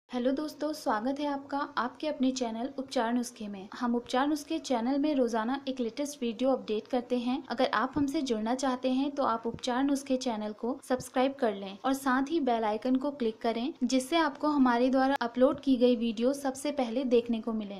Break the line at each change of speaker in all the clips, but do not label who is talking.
Hello दोस्तों, स्वागत है आपका आपके अपने चैनल उपचार नुस्खे में। हम उपचार नुस्खे चैनल में रोजाना एक लेटेस्ट वीडियो अपडेट करते हैं। अगर आप हमसे जुड़ना चाहते हैं तो आप उपचार नुस्खे चैनल को सब्सक्राइब कर लें और साथ ही बेल आइकन को क्लिक करें, जिससे आपको हमारे द्वारा अपलोड की गई वीडियो सबसे पहले देखने को मिले।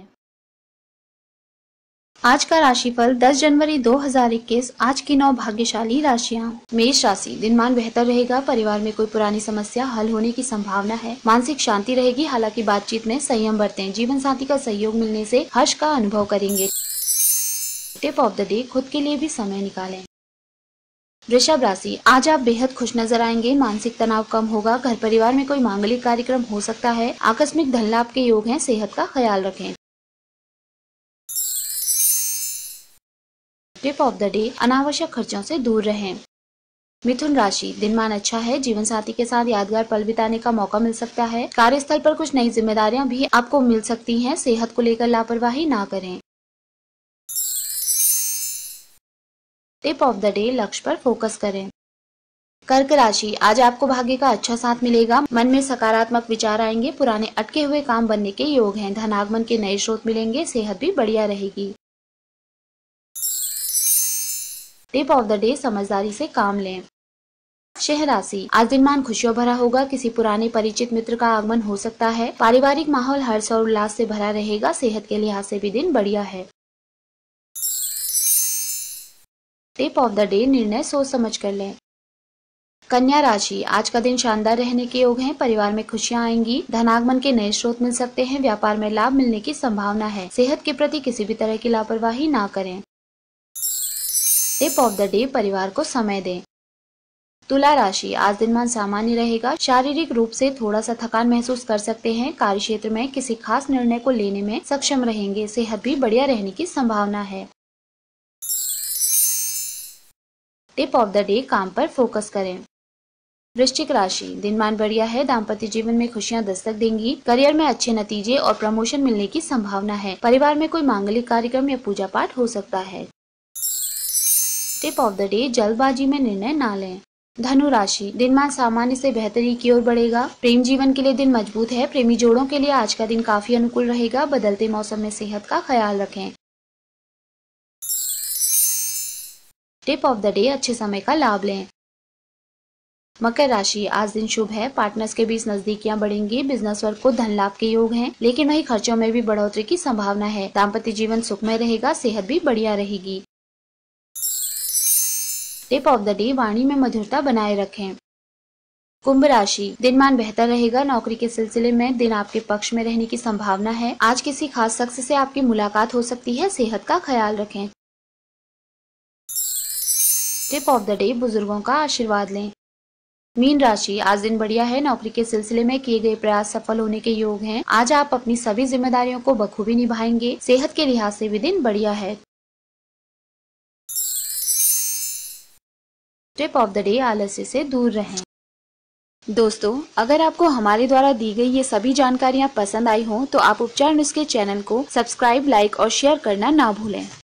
आज का राशिफल 10 जनवरी 2021। आज की 9 भाग्यशाली राशियां। मेष राशि, दिनमान बेहतर रहेगा। परिवार में कोई पुरानी समस्या हल होने की संभावना है। मानसिक शांति रहेगी, हालांकि बातचीत में संयम बरतें। जीवन साथी का सहयोग मिलने से हर्ष का अनुभव करेंगे। टिप ऑफ द डे, खुद के लिए भी समय निकालें। वृषभ राशि, आज आप बेहद खुश नजर आएंगे। मानसिक तनाव कम होगा। घर परिवार में कोई मांगलिक कार्यक्रम हो सकता है। आकस्मिक धन लाभ के योग हैं। सेहत का ख्याल रखें। टिप ऑफ द डे, अनावश्यक खर्चों से दूर रहें। मिथुन राशि, दिनमान अच्छा है। जीवन साथी के साथ यादगार पल बिताने का मौका मिल सकता है। कार्यस्थल पर कुछ नई जिम्मेदारियां भी आपको मिल सकती हैं। सेहत को लेकर लापरवाही ना करें। टिप ऑफ द डे, लक्ष्य पर फोकस करें। कर्क राशि, आज आपको भाग्य का अच्छा साथ मिलेगा। मन में सकारात्मक विचार आएंगे। पुराने अटके हुए काम बनने के योग हैं। धन आगमन के नए स्रोत मिलेंगे। सेहत भी बढ़िया रहेगी। टिप ऑफ द डे, समझदारी से काम लें। सिंह राशि, आज दिनमान खुशियों भरा होगा। किसी पुराने परिचित मित्र का आगमन हो सकता है। पारिवारिक माहौल हर्ष और उल्लास से भरा रहेगा। सेहत के लिहाज से भी दिन बढ़िया है। टिप ऑफ द डे, निर्णय सोच समझ कर लें। कन्या राशि, आज का दिन शानदार रहने के योग हैं। परिवार में खुशियां आएंगी। धनागमन के नए स्रोत मिल सकते हैं। व्यापार में लाभ मिलने की संभावना है। सेहत के प्रति किसी भी तरह की लापरवाही ना करें। टिप ऑफ द डे, परिवार को समय दें। तुला राशि, आज दिनमान सामान्य रहेगा। शारीरिक रूप से थोड़ा सा थकान महसूस कर सकते हैं। कार्य क्षेत्र में किसी खास निर्णय को लेने में सक्षम रहेंगे। सेहत भी बढ़िया रहने की संभावना है। टिप ऑफ द डे, काम पर फोकस करें। वृश्चिक राशि, दिनमान बढ़िया है। दाम्पत्य जीवन में खुशियां दस्तक देंगी। करियर में अच्छे नतीजे और प्रमोशन मिलने की संभावना है। परिवार में कोई मांगलिक कार्यक्रम या पूजा पाठ हो सकता है। टिप ऑफ द डे, जल्दबाजी में निर्णय ना लें। धनु राशि, दिनमान सामान्य से बेहतरी की ओर बढ़ेगा। प्रेम जीवन के लिए दिन मजबूत है। प्रेमी जोड़ों के लिए आज का दिन काफी अनुकूल रहेगा। बदलते मौसम में सेहत का ख्याल रखें। टिप ऑफ द डे, अच्छे समय का लाभ लें। मकर राशि, आज दिन शुभ है। पार्टनर्स के बीच नजदीकियां बढ़ेंगी। बिजनेस वर्क को धन लाभ के योग हैं, लेकिन वही खर्चों में भी बढ़ोतरी की संभावना है। दाम्पत्य जीवन सुखमय रहेगा। सेहत भी बढ़िया रहेगी। टिप ऑफ द डे, वाणी में मधुरता बनाए रखें। कुंभ राशि, दिनमान बेहतर रहेगा। नौकरी के सिलसिले में दिन आपके पक्ष में रहने की संभावना है। आज किसी खास शख्स से आपकी मुलाकात हो सकती है। सेहत का ख्याल रखें। टिप ऑफ द डे, बुजुर्गों का आशीर्वाद लें। मीन राशि, आज दिन बढ़िया है। नौकरी के सिलसिले में किए गए प्रयास सफल होने के योग हैं। आज आप अपनी सभी जिम्मेदारियों को बखूबी निभाएंगे। सेहत के लिहाज से भी दिन बढ़िया है। टिप ऑफ द डे, आलस्य से दूर रहें। दोस्तों, अगर आपको हमारे द्वारा दी गई ये सभी जानकारियाँ पसंद आई हों तो आप उपचार नुस्खे चैनल को सब्सक्राइब, लाइक और शेयर करना ना भूलें।